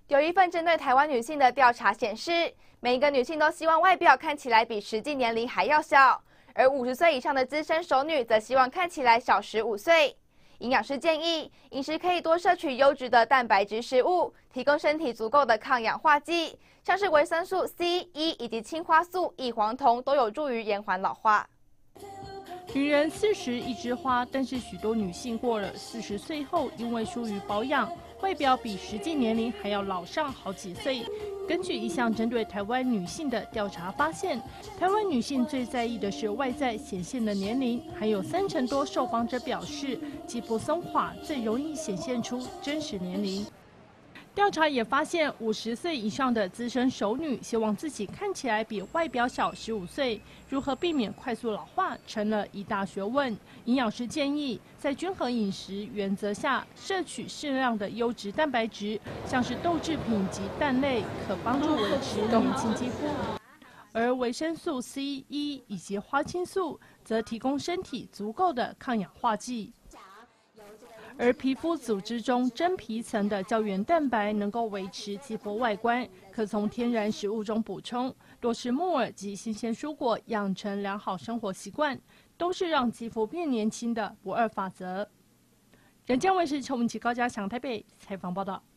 有一份针对台湾女性的调查显示，每一个女性都希望外表看起来比实际年龄还要小，而50岁以上的资深熟女则希望看起来小15岁。营养师建议，饮食可以多摄取优质的蛋白质食物，提供身体足够的抗氧化剂，像是维生素 C、E 以及青花素、异黄酮都有助于延缓老化。 女人40一枝花，但是许多女性过了40岁后，因为疏于保养，外表比实际年龄还要老上好几岁。根据一项针对台湾女性的调查发现，台湾女性最在意的是外在显现的年龄，还有30%多受访者表示，肌肤松垮最容易显现出真实年龄。调查也发现，50岁以上的资深熟女希望自己看起来比外表小15岁，如何避免快速老化成了一大学问。营养师建议，在均衡饮食原则下，摄取适量的优质蛋白质，像是豆制品及蛋类，可帮助维持年轻肌肤。而维生素 C、E 以及花青素则提供身体足够的抗氧化剂。而皮肤组织中真皮层的胶原蛋白能够维持肌肤外观，可从天然食物中补充。多吃木耳及新鲜蔬果，养成良好生活习惯，都是让肌肤变年轻的不二法则。人间卫视邱文琪、高嘉祥台北采访报道。